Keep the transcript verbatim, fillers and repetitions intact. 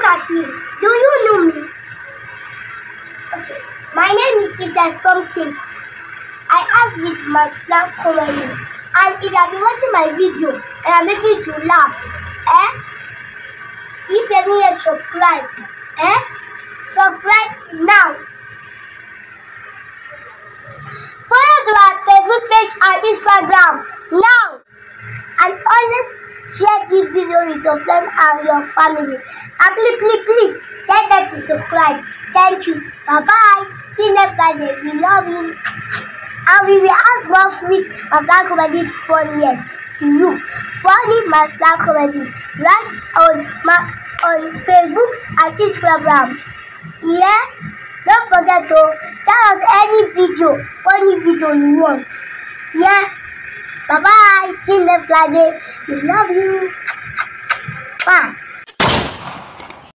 as me. Do you know me? Okay. My name is Thompson. I have this Masflam comedy. And if you have been watching my video and I'm making you to laugh, eh? If you need to subscribe, eh? Subscribe now. Follow to our Facebook page and Instagram now. And always share this video with your friends and your family. And please, please, please, tell them to subscribe. Thank you. Bye-bye. See you next Friday. We love you. And we will add more free Masflam comedy funniest to you. Funny Masflam comedy. Right on my on Facebook and Instagram. Yeah? Don't forget to tell us any video, funny video you want. Yeah? Bye bye. See you next Friday. We love you. Bye.